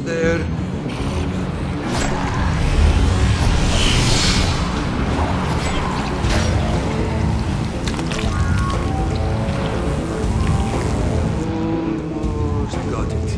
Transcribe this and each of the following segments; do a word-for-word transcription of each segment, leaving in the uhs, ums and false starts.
Almost there. Almost got it.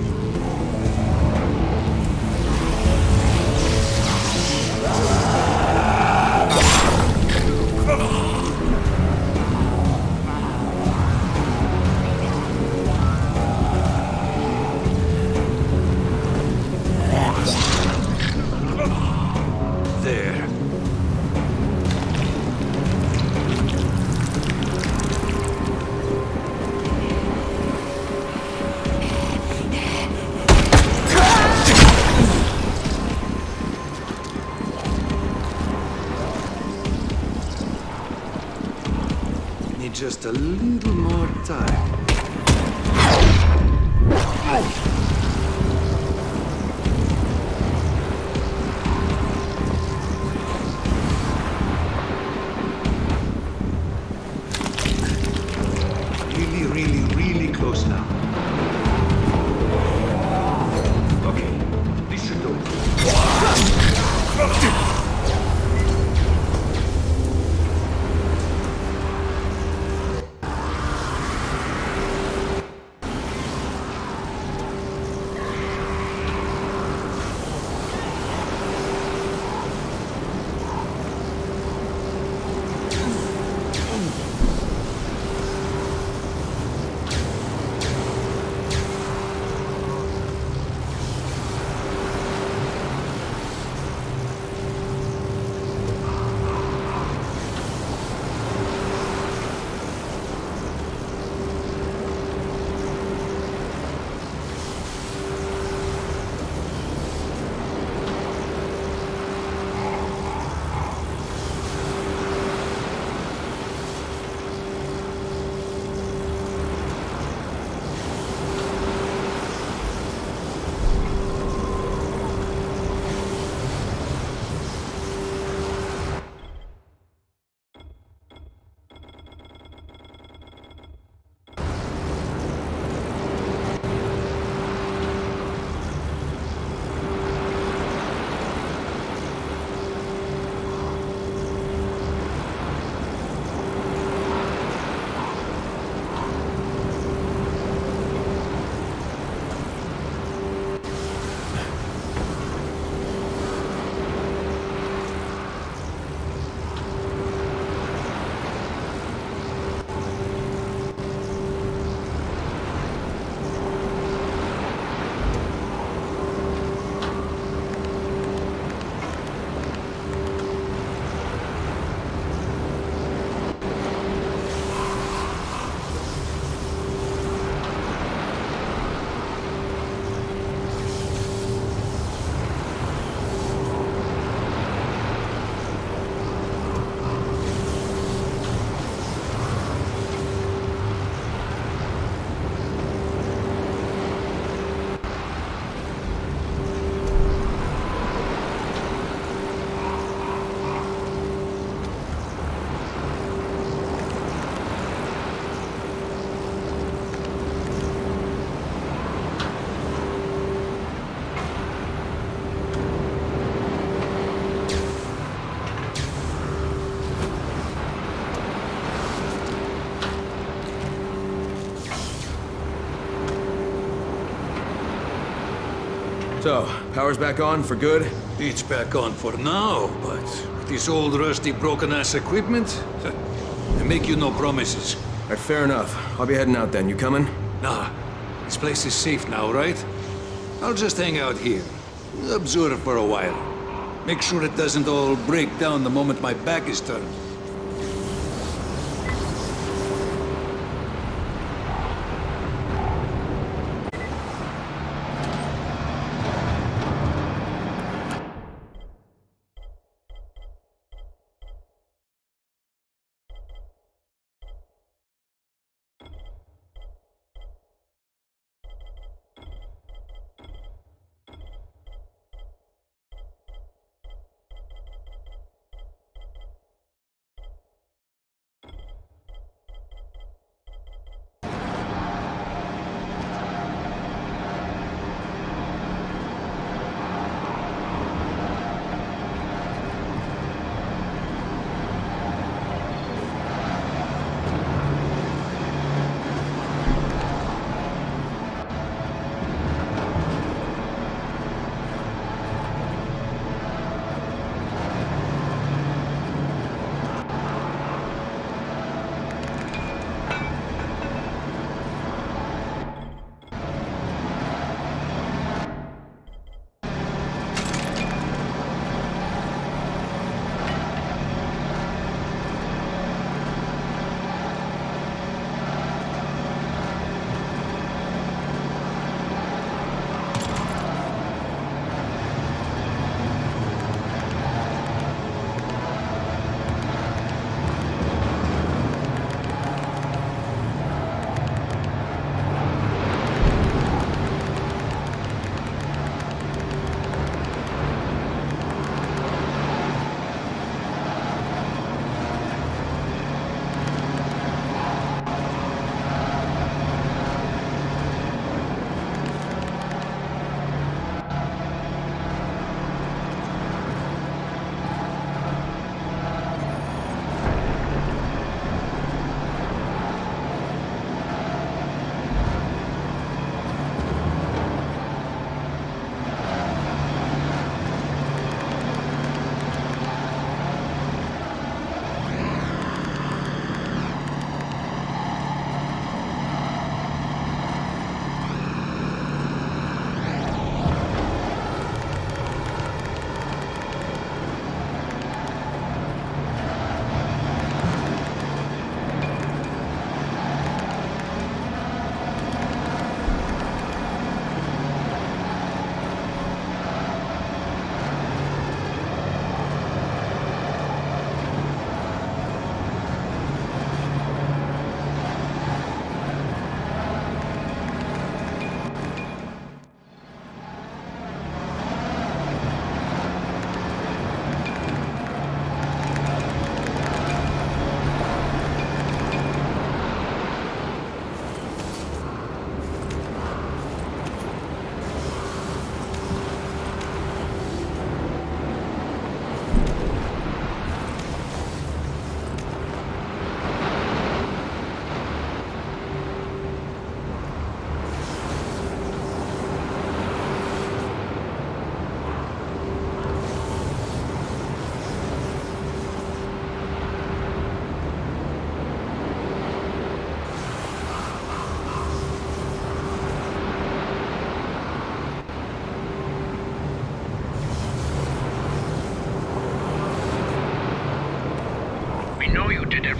There. Need just a little more time. Really, really, really close now. Okay, this should do it. So, power's back on for good? It's back on for now, but with this old rusty broken-ass equipment, I make you no promises. Alright, fair enough. I'll be heading out then. You coming? Nah, this place is safe now, right? I'll just hang out here, observe for a while. Make sure it doesn't all break down the moment my back is turned.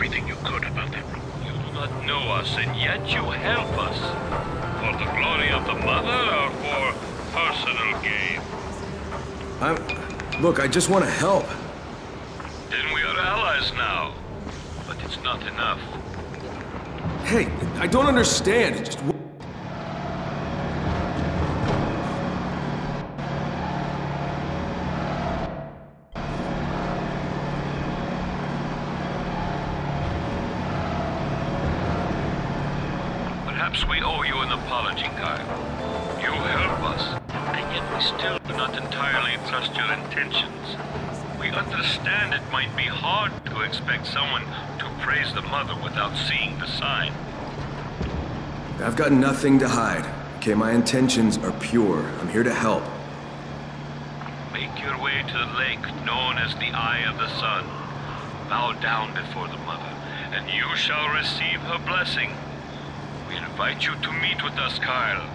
everything you could about them. You do not know us, and yet you help us. For the glory of the Mother, or for personal gain? I'm... Look, I just want to help. Then we are allies now. But it's not enough. Hey, I don't understand. Just... Perhaps we owe you an apology, Kyle. You help us, and yet we still do not entirely trust your intentions. We understand it might be hard to expect someone to praise the Mother without seeing the sign. I've got nothing to hide. Okay, my intentions are pure. I'm here to help. Make your way to the lake known as the Eye of the Sun. Bow down before the Mother, and you shall receive her blessing. We invite you to meet with us, Kyle.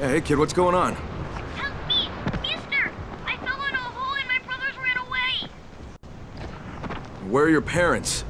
Hey, kid, what's going on? Help me! Mister! I fell in a hole and my brothers ran away! Where are your parents?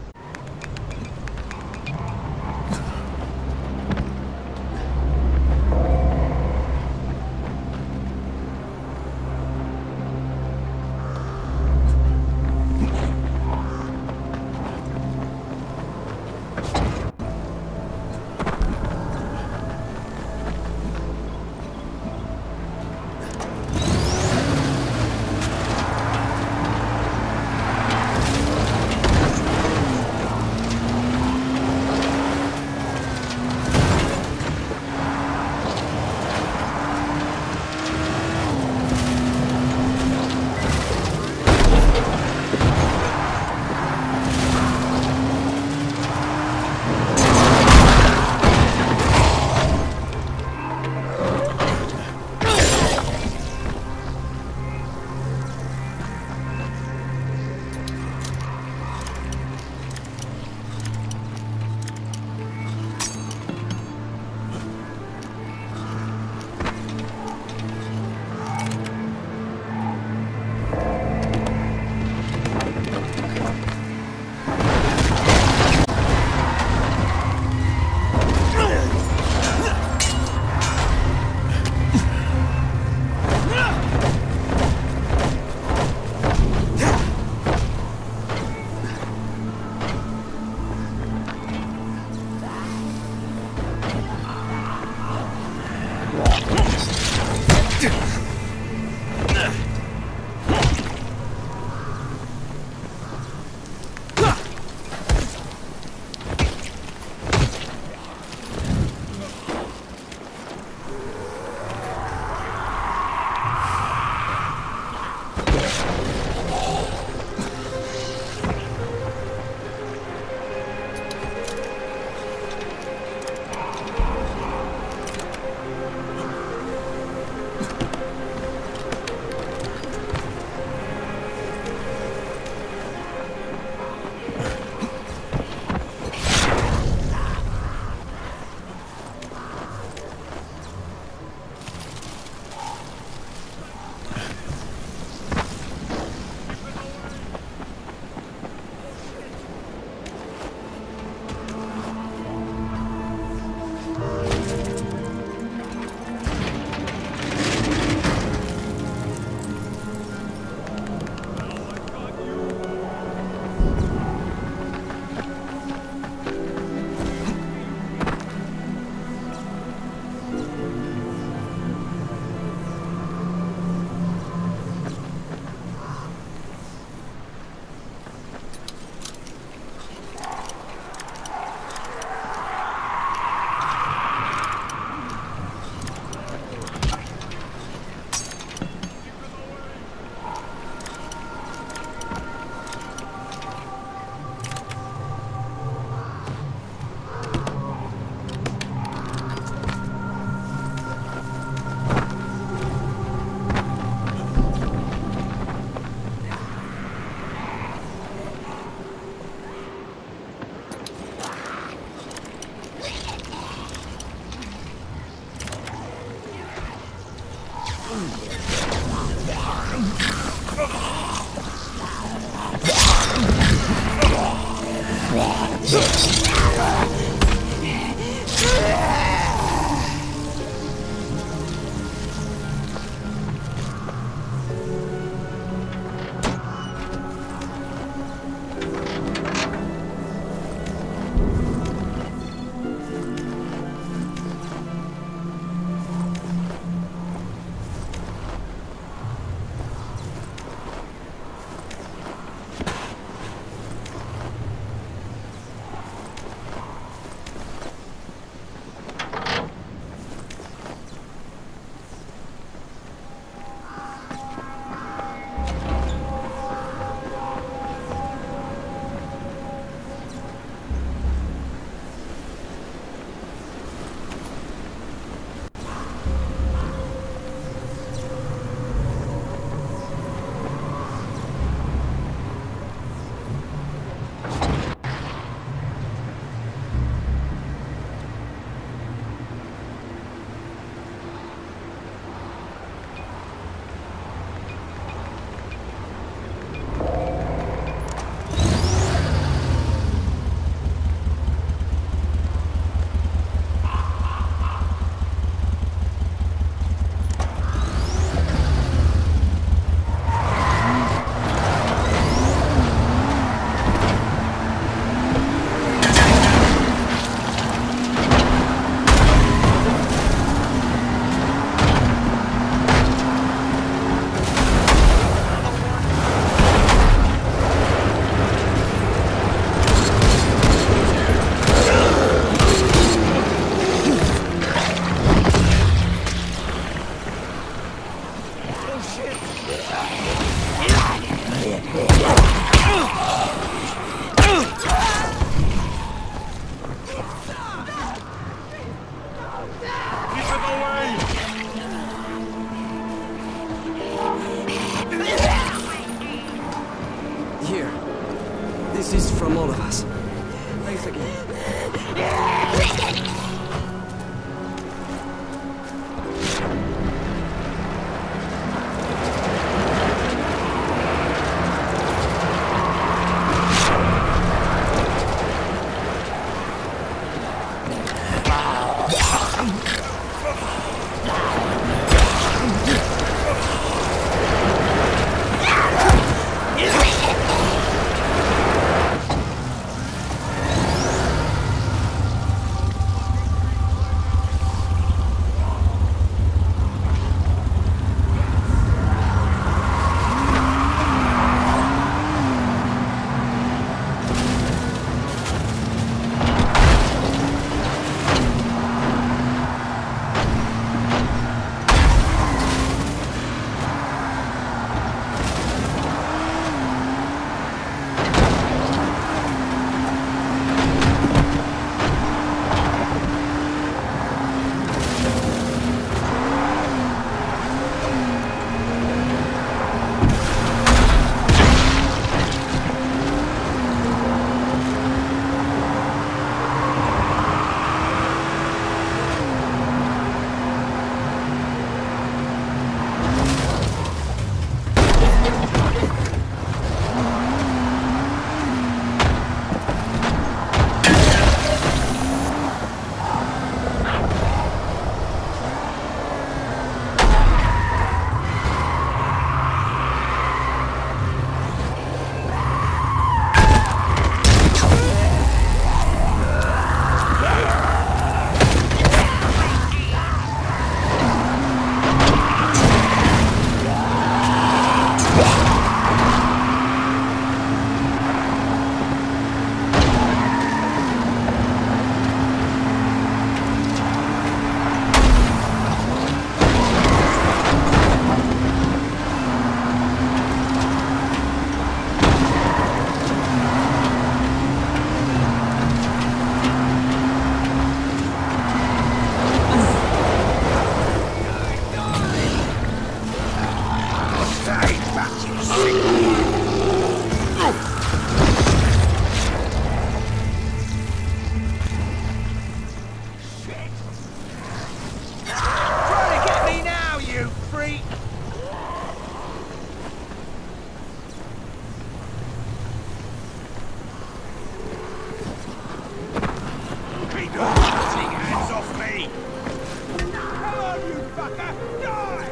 Hands off me! Come on, you fucker! Die!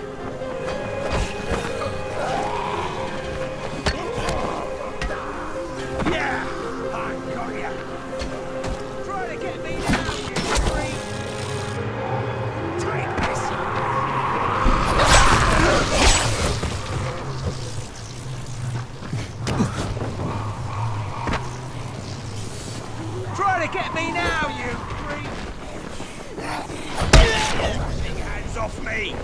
Yeah! I got ya! Try to get me now, you freak! Take this! Try to get me now, you freak! Big hands off me!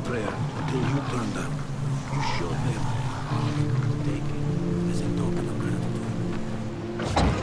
prayer until you turned up. You showed them. Take it as a token of gratitude.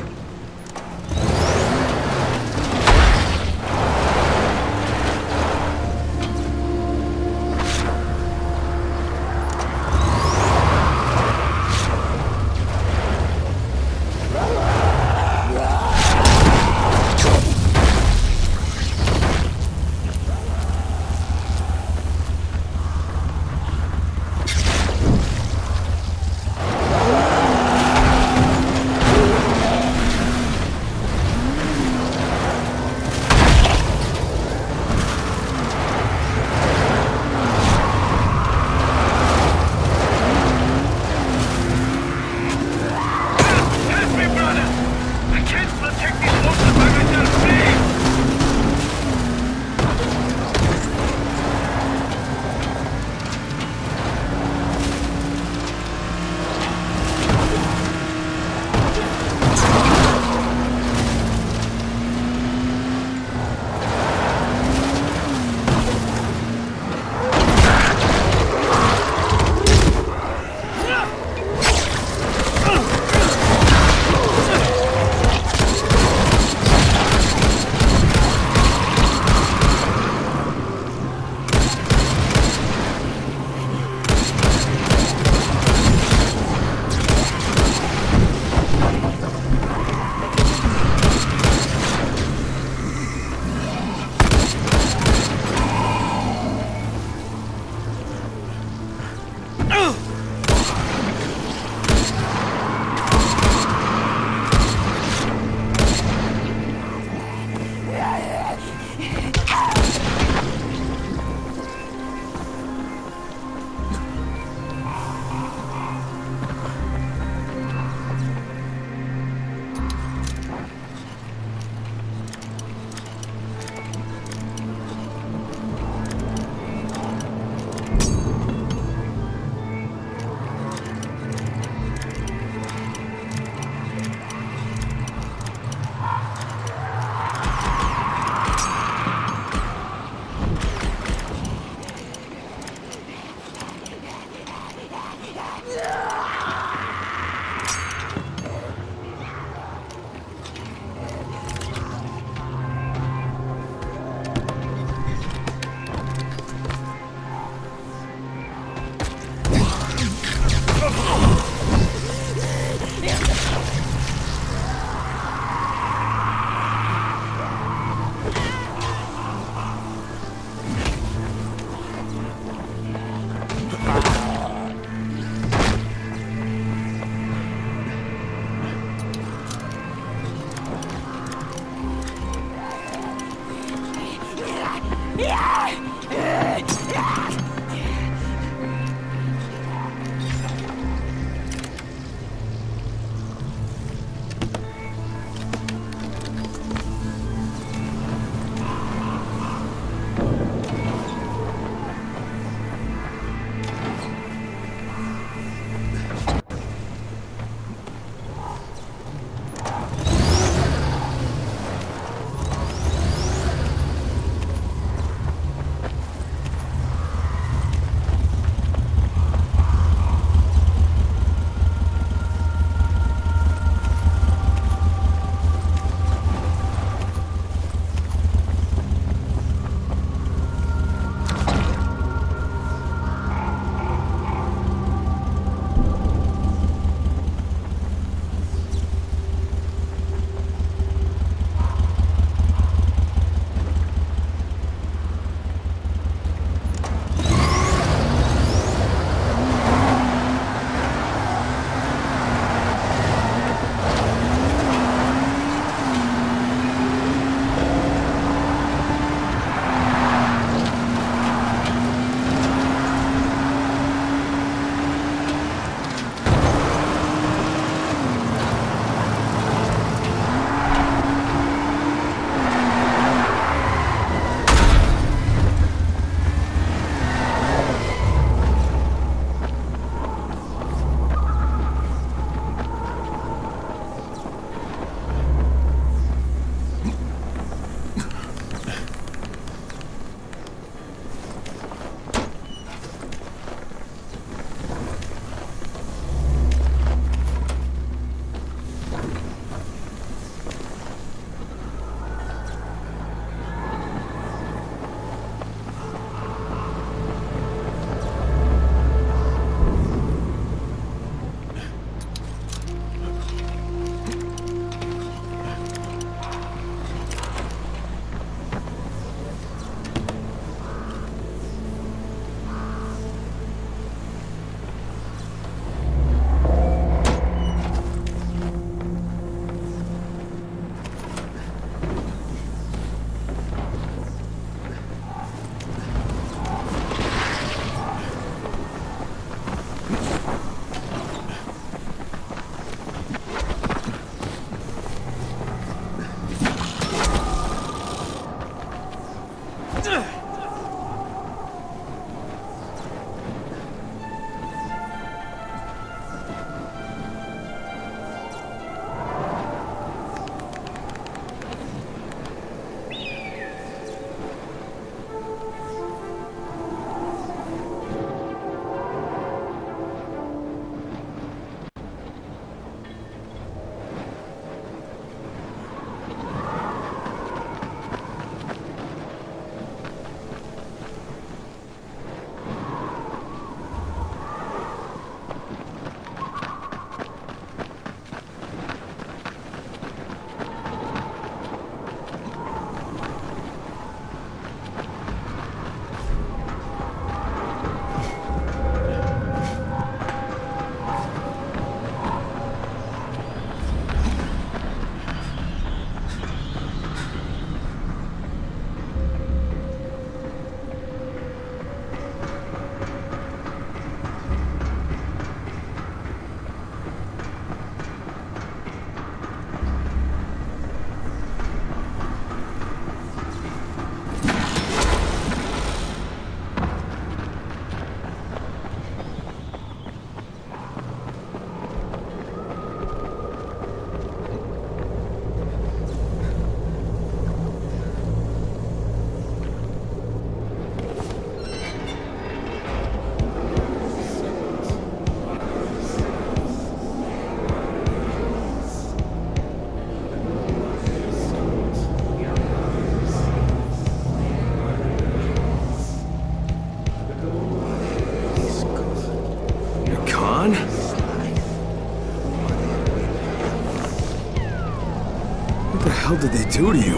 What the hell did they do to you?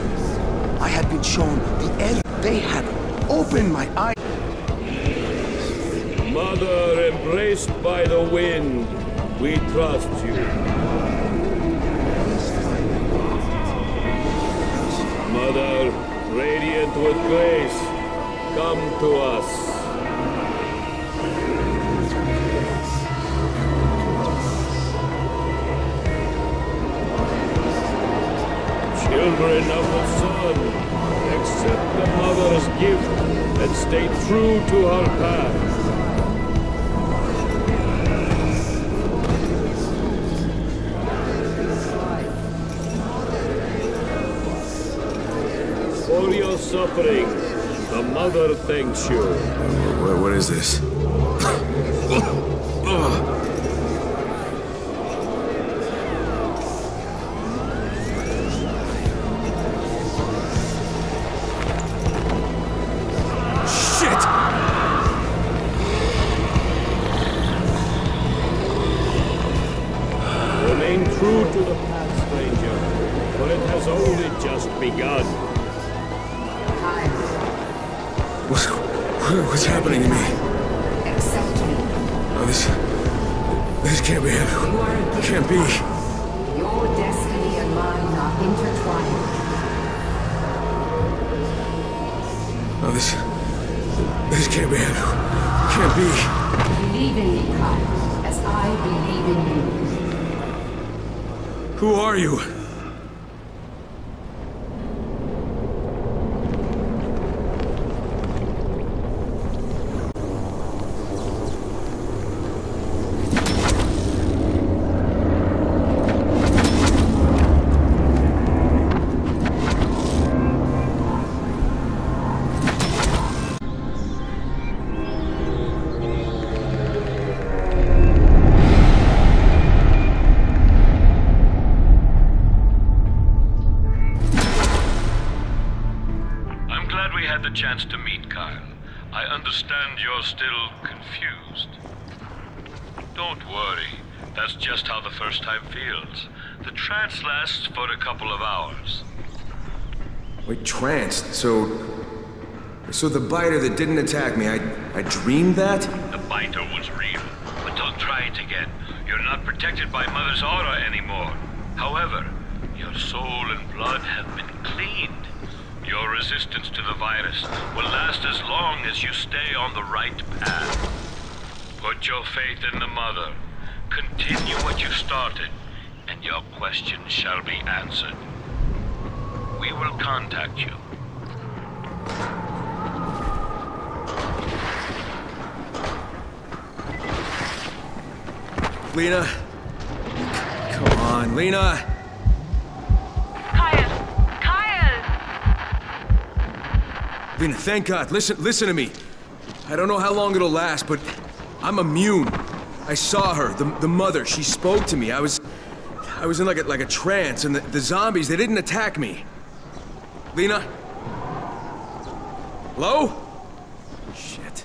I had been shown the end. They had opened my eyes. Mother, embraced by the wind, we trust you. Mother, radiant with grace, come to us. Children of the sun, accept the mother's gift and stay true to her path. For your suffering, the mother thanks you. What, what is this? Remain true to the path, stranger, for it has only just begun. What's, what's happening to me? Accept me. Oh, this... This can't be happening. Can't be. Your destiny and mine are intertwined. Oh, this... This can't be happening. Can't be. Believe in me, Kyle, as I believe in you. Who are you? Chance to meet, Kyle. I understand you're still confused. Don't worry. That's just how the first time feels. The trance lasts for a couple of hours. Wait, tranced? So... So the biter that didn't attack me, I... I dreamed that? The biter was real, but don't try it again. You're not protected by Mother's aura anymore. However, your soul and blood have been cleaned. Your resistance to the virus will last as long as you stay on the right path. Put your faith in the Mother. Continue what you started, and your questions shall be answered. We will contact you. Lena? Come on, Lena! Kyle! Kyle! Lena, thank God. Listen, listen to me. I don't know how long it'll last, but I'm immune. I saw her, the, the mother. She spoke to me. I was... I was in like a, like a trance, and the, the zombies, they didn't attack me. Lena? Hello? Shit.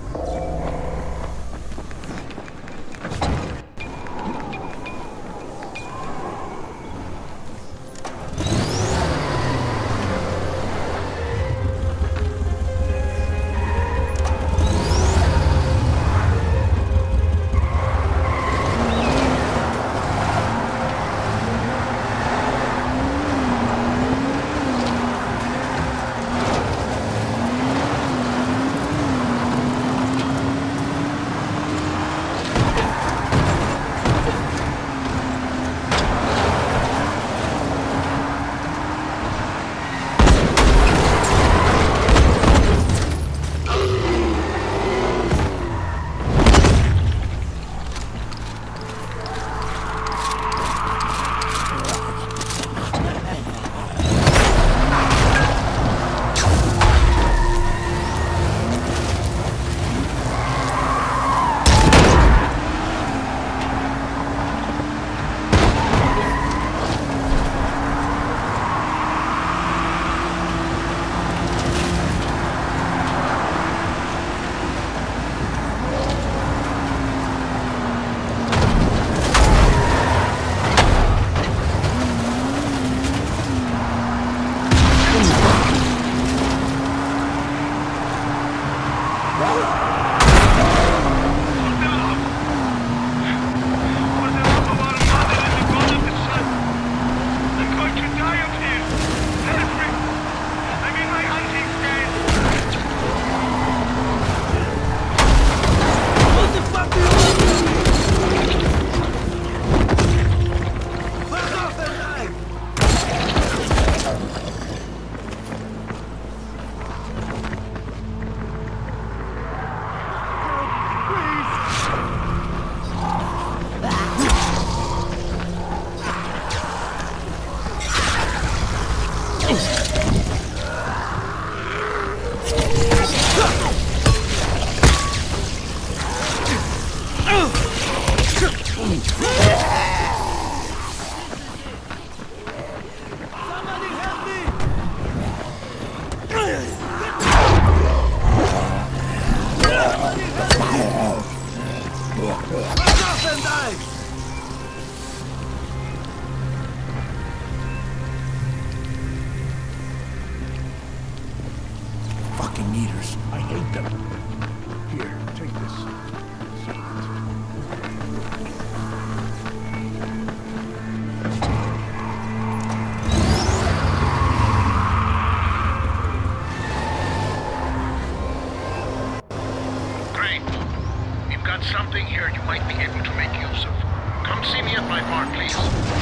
Fucking meters. I hate them. Here, take this. Great. We've got something here you might be able to make use of. Come see me at my farm, please.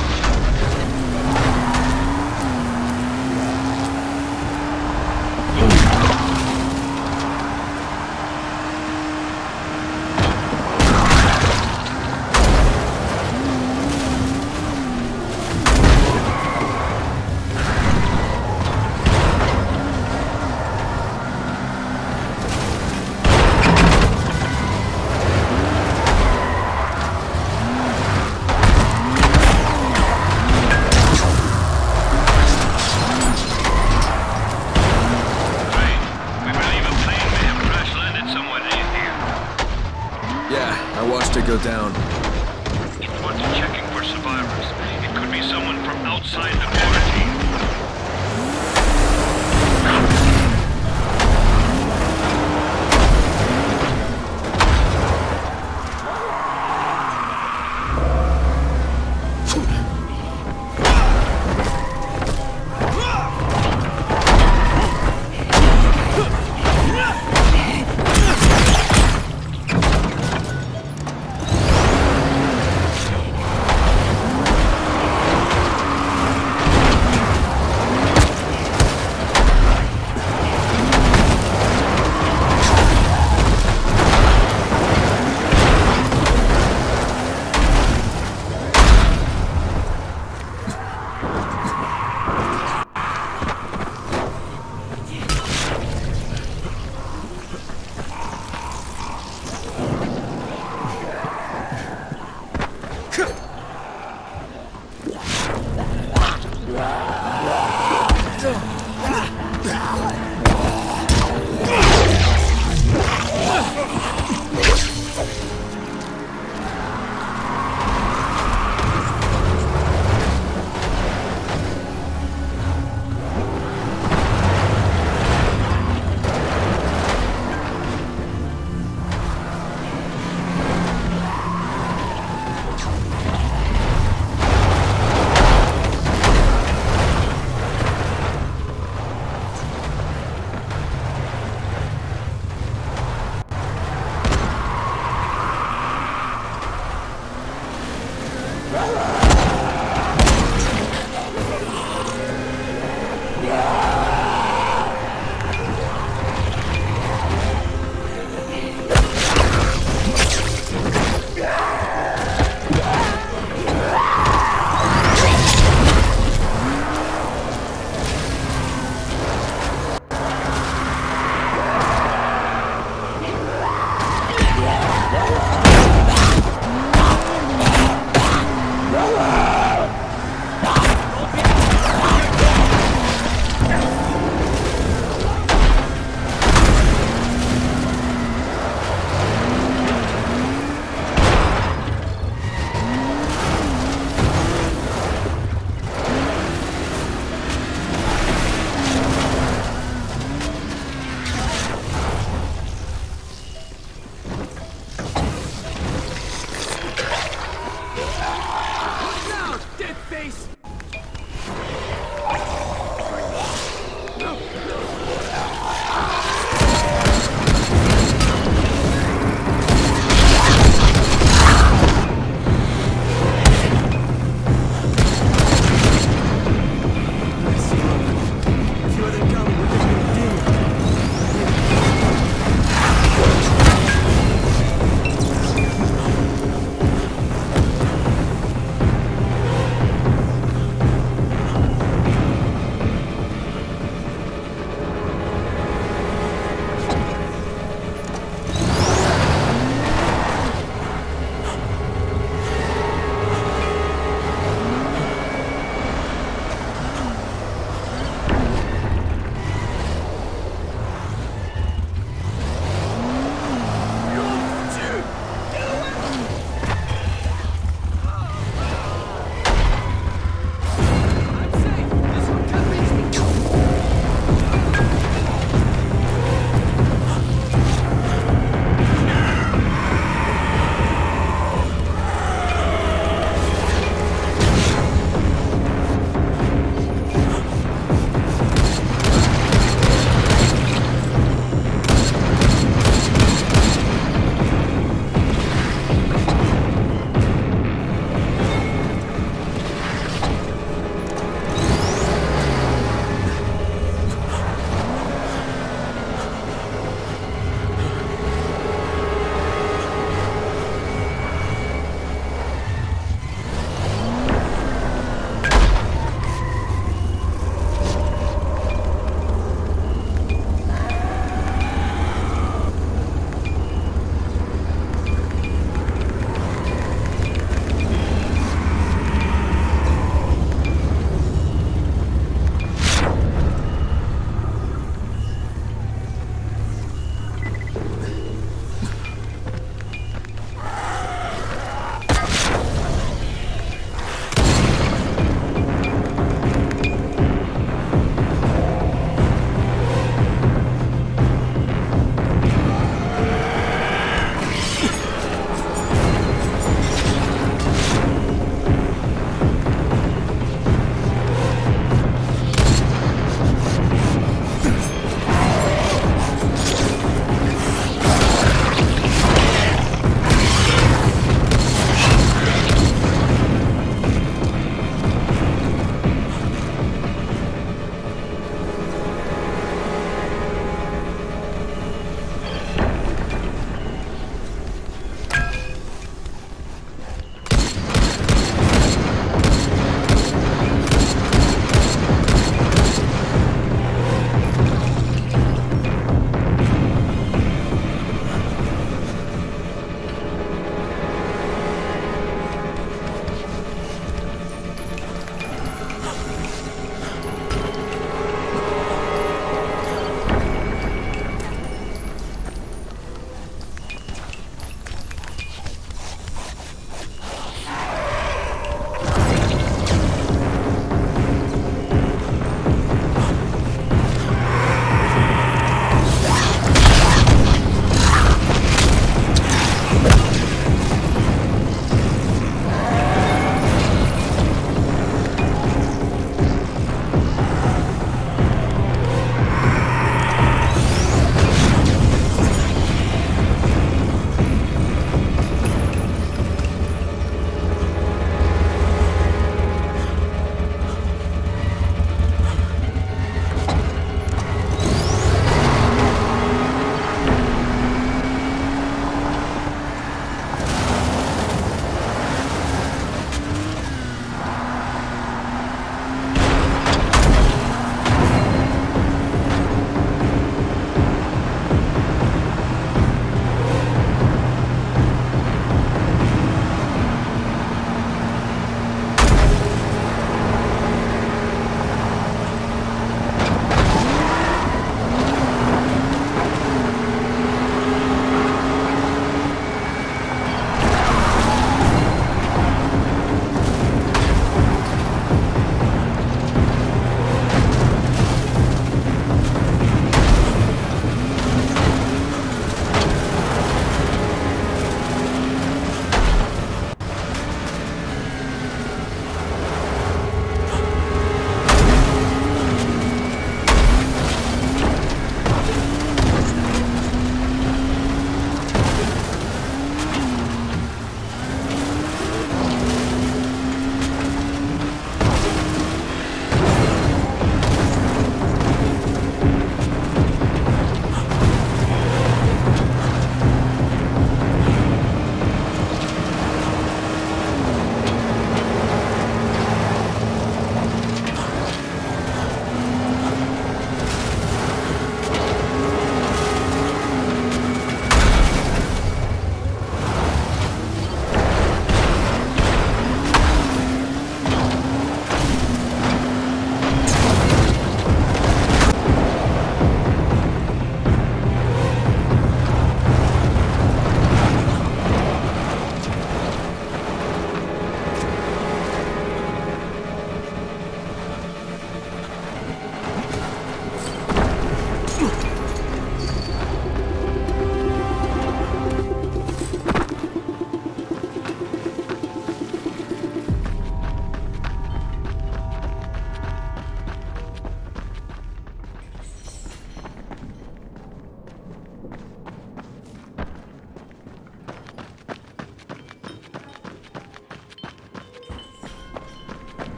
Go down. It's worth checking for survivors. It could be someone from outside the quarantine.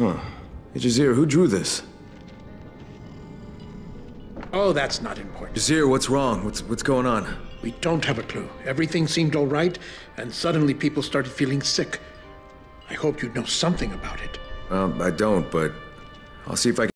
Huh. Hey, Jazeer, who drew this? Oh, that's not important. Jazeer, what's wrong? What's what's going on? We don't have a clue. Everything seemed all right, and suddenly people started feeling sick. I hoped you'd know something about it. Well, I don't, but I'll see if I can